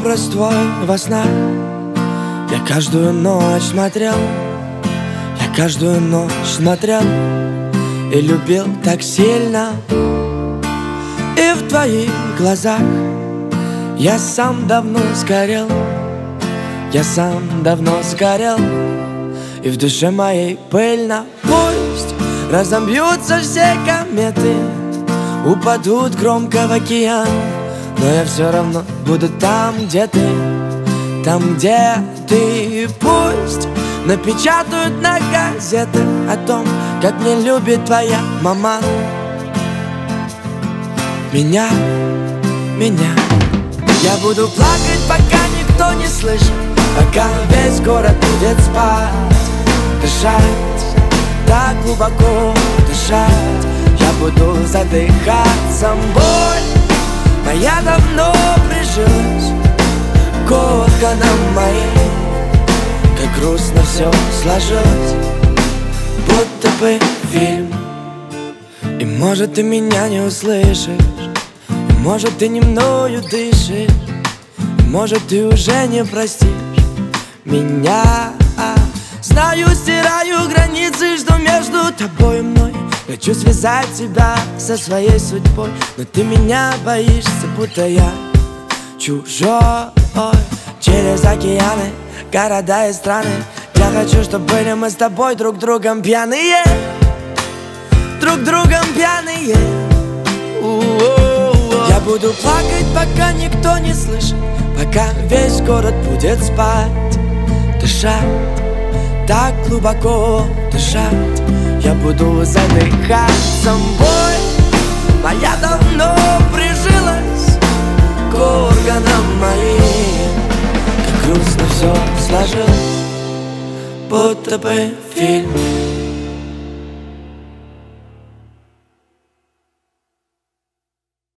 образ твой во снах. Я каждую ночь смотрел, я каждую ночь смотрел и любил так сильно. И в твоих глазах я сам давно сгорел, я сам давно сгорел. И в душе моей пыльно. Пусть разобьются все кометы, упадут громко в океан, но я все равно буду там, где ты, там, где ты. Пусть напечатают на газеты о том, как не любит твоя мама меня. Я буду плакать, пока никто не слышит, пока весь город будет спать. Дышать, так глубоко дышать. Я буду задыхаться. Боль моя давно прижилась к органам моим. Как грустно все сложилось, будто бы фильм. И может ты меня не услышишь, и может ты не мною дышишь, и может ты уже не простишь меня. Знаю, стираю границы, что между тобой и мной. Хочу связать тебя со своей судьбой, но ты меня боишься, будто я чужой. Через океаны, города и страны я хочу, чтобы были мы с тобой друг другом пьяные, друг другом пьяные. Я буду плакать, пока никто не слышит, пока весь город будет спать. Дышать, так глубоко дышать. Я буду задыхаться. Боль моя давно прижилась к органам моим. Как грустно все сложилось, будто бы фильм.